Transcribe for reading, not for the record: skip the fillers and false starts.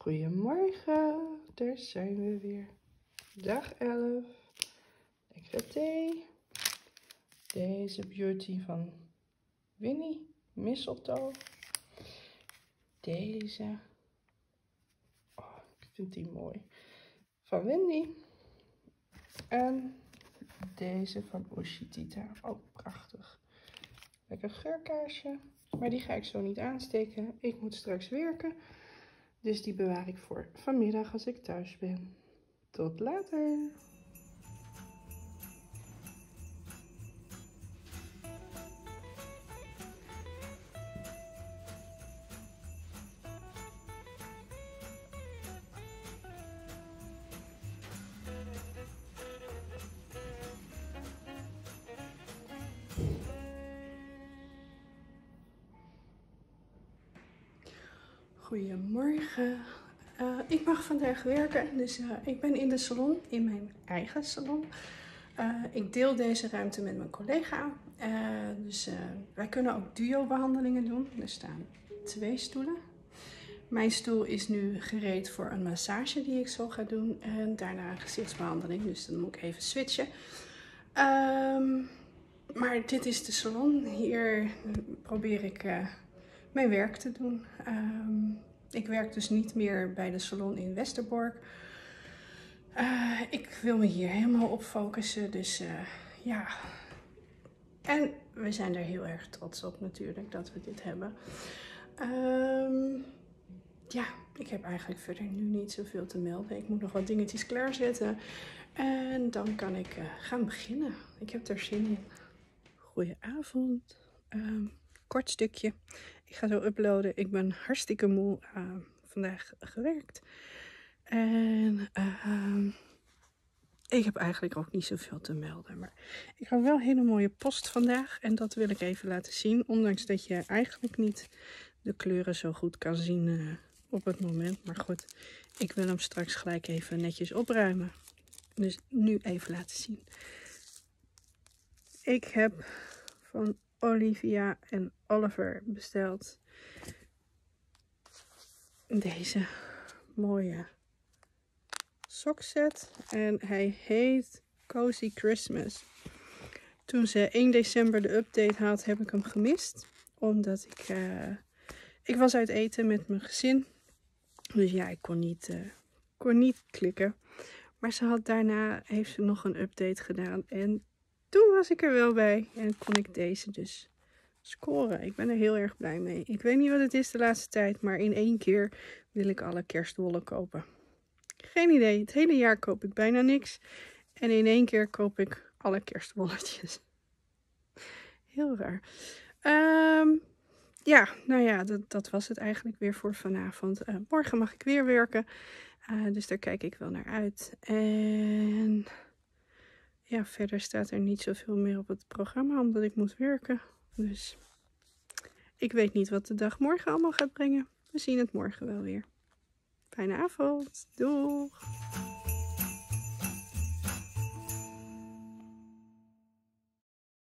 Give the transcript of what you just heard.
Goedemorgen, daar zijn we weer. Dag 11. Lekkere thee. Deze beauty van Winnie, Mistletoe. Deze, oh, ik vind die mooi, van Wendy. En deze van Ushitita, ook prachtig. Lekker geurkaarsje, maar die ga ik zo niet aansteken. Ik moet straks werken, dus die bewaar ik voor vanmiddag als ik thuis ben. Tot later! Goedemorgen. Ik mag vandaag werken, dus ik ben in de salon, in mijn eigen salon. Ik deel deze ruimte met mijn collega. Dus wij kunnen ook duo-behandelingen doen. Er staan 2 stoelen. Mijn stoel is nu gereed voor een massage die ik zo ga doen. En daarna een gezichtsbehandeling, dus dan moet ik even switchen. Maar dit is de salon. Hier probeer ik mijn werk te doen. Ik werk dus niet meer bij de salon in Westerbork. Ik wil me hier helemaal op focussen, dus ja. En we zijn er heel erg trots op natuurlijk dat we dit hebben. Ja, ik heb eigenlijk verder nu niet zoveel te melden. Ik moet nog wat dingetjes klaarzetten en dan kan ik gaan beginnen. Ik heb er zin in. Goedenavond. Kort stukje. Ik ga zo uploaden. Ik ben hartstikke moe. Vandaag gewerkt. En ik heb eigenlijk ook niet zoveel te melden. Maar ik had wel hele mooie post vandaag. En dat wil ik even laten zien. Ondanks dat je eigenlijk niet de kleuren zo goed kan zien op het moment. Maar goed, ik wil hem straks gelijk even netjes opruimen. Dus nu even laten zien. Ik heb van Olivia en Oliver besteld deze mooie sokset. En hij heet Cozy Christmas. Toen ze 1 december de update had, heb ik hem gemist. Omdat ik was uit eten met mijn gezin. Dus ja, ik kon niet klikken. Maar daarna heeft ze nog een update gedaan. En toen was ik er wel bij. En kon ik deze dus scoren. Ik ben er heel erg blij mee. Ik weet niet wat het is de laatste tijd. Maar in 1 keer wil ik alle kerstwollen kopen. Geen idee. Het hele jaar koop ik bijna niks. En in 1 keer koop ik alle kerstwolletjes. Heel raar. Ja, nou ja, dat was het eigenlijk weer voor vanavond. Morgen mag ik weer werken. Dus daar kijk ik wel naar uit. En ja, verder staat er niet zoveel meer op het programma, omdat ik moet werken. Dus ik weet niet wat de dag morgen allemaal gaat brengen. We zien het morgen wel weer. Fijne avond. Doeg!